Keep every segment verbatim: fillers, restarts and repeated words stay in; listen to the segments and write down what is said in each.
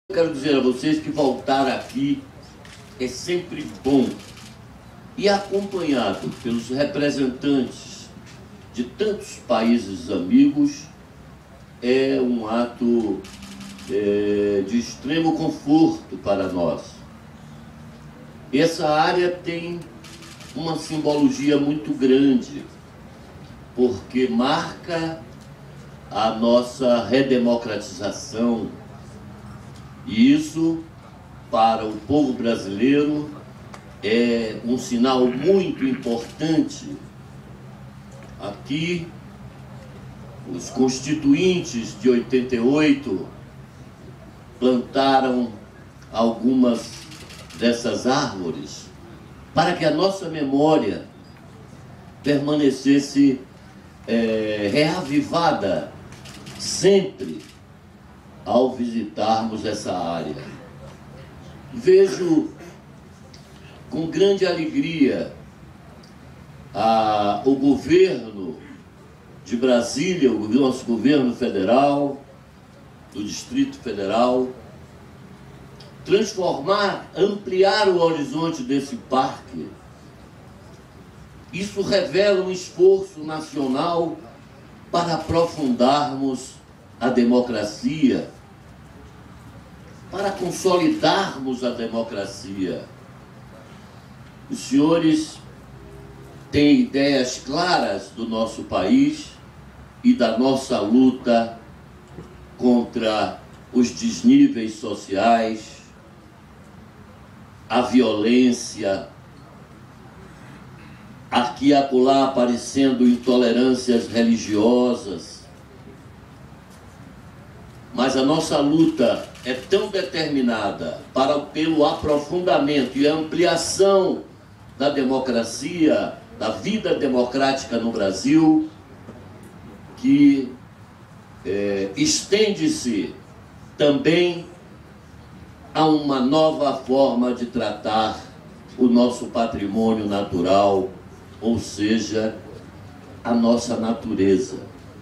Quero dizer a vocês que voltar aqui é sempre bom, e acompanhado pelos representantes de tantos países amigos é um ato é, de extremo conforto para nós. Essa área tem uma simbologia muito grande, porque marca a nossa redemocratização. E isso, para o povo brasileiro, é um sinal muito importante. Aqui, os constituintes de oitenta e oito plantaram algumas dessas árvores para que a nossa memória permanecesse é, reavivada sempre ao visitarmos essa área. Vejo com grande alegria a, o governo de Brasília, o nosso governo federal, do Distrito Federal, transformar, ampliar o horizonte desse parque. Isso revela um esforço nacional para aprofundarmos a democracia, para consolidarmos a democracia. Os senhores têm ideias claras do nosso país e da nossa luta contra os desníveis sociais, a violência, aqui e acolá aparecendo intolerâncias religiosas. Mas a nossa luta é tão determinada para, pelo aprofundamento e ampliação da democracia, da vida democrática no Brasil, que é, estende-se também a uma nova forma de tratar o nosso patrimônio natural, ou seja, a nossa natureza.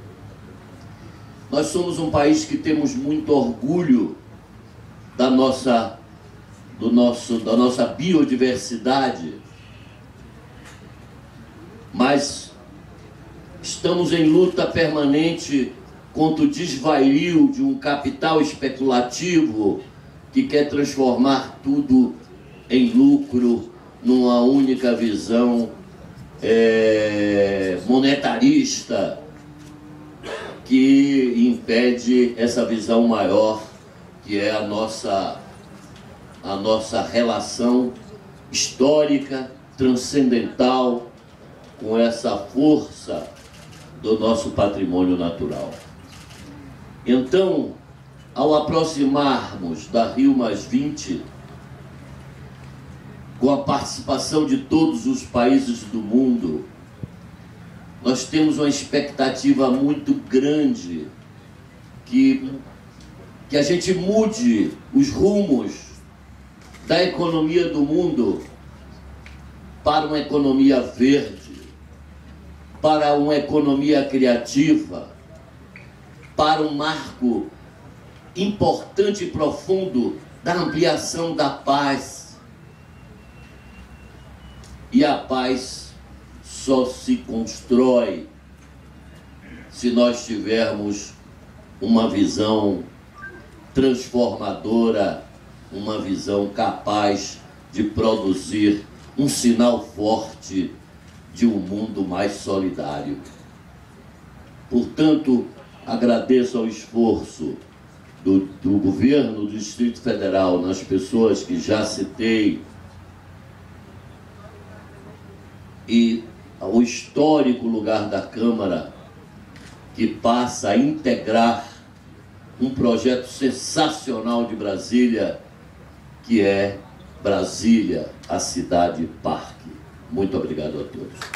Nós somos um país que temos muito orgulho da nossa, do nosso, da nossa biodiversidade, mas estamos em luta permanente contra o desvario de um capital especulativo que quer transformar tudo em lucro, numa única visão é, monetarista, que impede essa visão maior, que é a nossa, a nossa relação histórica, transcendental, com essa força do nosso patrimônio natural. Então, ao aproximarmos da Rio mais vinte, com a participação de todos os países do mundo, nós temos uma expectativa muito grande que, que a gente mude os rumos da economia do mundo para uma economia verde, para uma economia criativa, para um marco importante e profundo da ampliação da paz. E a paz só se constrói se nós tivermos uma visão transformadora, uma visão capaz de produzir um sinal forte de um mundo mais solidário. Portanto, agradeço ao esforço do, do governo do Distrito Federal, nas pessoas que já citei, e o histórico lugar da Câmara, que passa a integrar um projeto sensacional de Brasília, que é Brasília, a cidade parque. Muito obrigado a todos.